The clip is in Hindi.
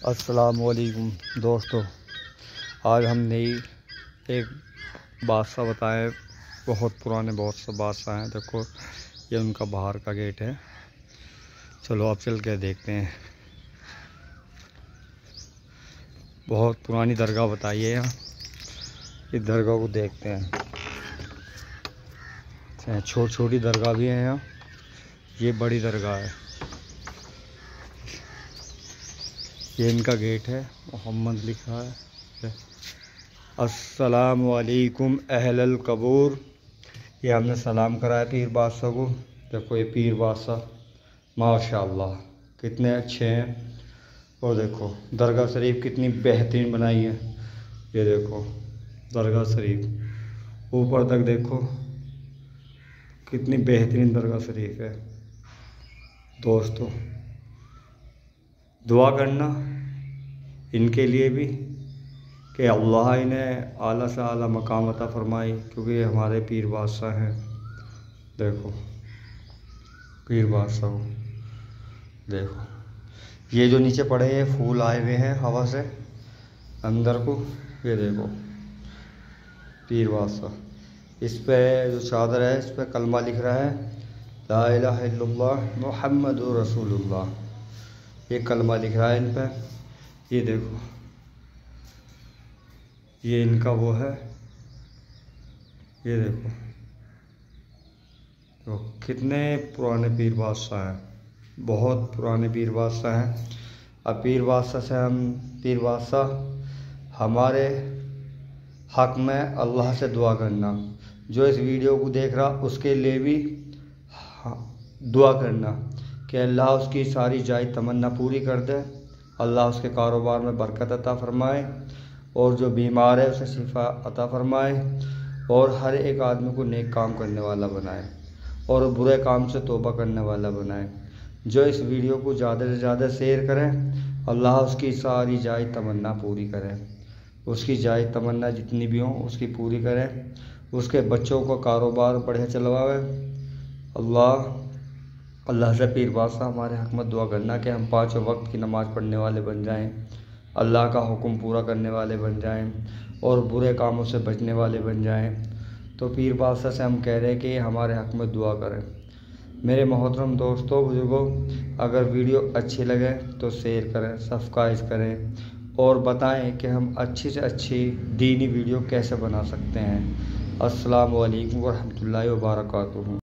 अस्सलामुअलैकुम दोस्तों, आज हम नई एक बादशाह बताएं। बहुत पुराने बहुत से बादशाह हैं। देखो ये उनका बाहर का गेट है। चलो अब चल के देखते हैं। बहुत पुरानी दरगाह बताई है यहाँ। इस दरगाह को देखते हैं। छोटी छोटी दरगाह भी है यहाँ। ये बड़ी दरगाह है। ये इनका गेट है। मोहम्मद लिखा है। अस्सलामु अलैकुम अहलल कबूर। ये हमने सलाम कराया पीर बादशाह को। देखो ये पीर बादशाह माशाअल्लाह कितने अच्छे हैं। और देखो दरगाह शरीफ कितनी बेहतरीन बनाई है। ये देखो दरगाह शरीफ ऊपर तक देखो कितनी बेहतरीन दरगाह शरीफ है। दोस्तों दुआ करना इनके लिए भी कि अल्लाह इन्हें आला से आला मकाम अता फरमाए, क्योंकि ये हमारे पीर बादशाह हैं। देखो पीर बादशाह देखो, ये जो नीचे पड़े हैं फूल आए हुए हैं हवा से अंदर को। ये देखो पीर बादशाह, इस पे जो चादर है इस पे कलमा लिख रहा है, ला इलाहा इल्लल्लाह मुहम्मदुर रसूलुल्लाह। ये कलमा लिख रहा है इन पे। ये देखो ये इनका वो है। ये देखो तो कितने पुराने पीर बादशाह हैं। बहुत पुराने पीर बादशाह हैं। अब पीर बादशाह से हम पीर बादशाह हमारे हक़ में अल्लाह से दुआ करना। जो इस वीडियो को देख रहा उसके लिए भी दुआ करना कि अल्लाह उसकी सारी जायज़ तमन्ना पूरी कर दे। अल्लाह उसके कारोबार में बरकत अता फरमाए और जो बीमार है उसे शिफा अता फरमाए और हर एक आदमी को नेक काम करने वाला बनाए और बुरे काम से तौबा करने वाला बनाए। जो इस वीडियो को ज़्यादा से ज़्यादा शेयर करें, अल्लाह उसकी सारी जायज़ तमन्ना पूरी करें। उसकी जायज़ तमन्ना जितनी भी हो उसकी पूरी करें। उसके बच्चों का कारोबार बढ़िया चलवाए। अल्लाह से पीर बादशाह हमारे हक़ में दुआ करना कि हम 5 वक्त की नमाज़ पढ़ने वाले बन जाएं, अल्लाह का हुक्म पूरा करने वाले बन जाएं और बुरे कामों से बचने वाले बन जाएं। तो पीर बादशाह से हम कह रहे हैं कि हमारे हक़ में दुआ करें। मेरे मोहतरम दोस्तों बुजुर्गों, अगर वीडियो अच्छी लगे तो शेयर करें, सब्सक्राइब करें और बताएं कि हम अच्छी से अच्छी दीनी वीडियो कैसे बना सकते हैं। अस्सलामु अलैकुम व रहमतुल्लाहि व बरकातुहू।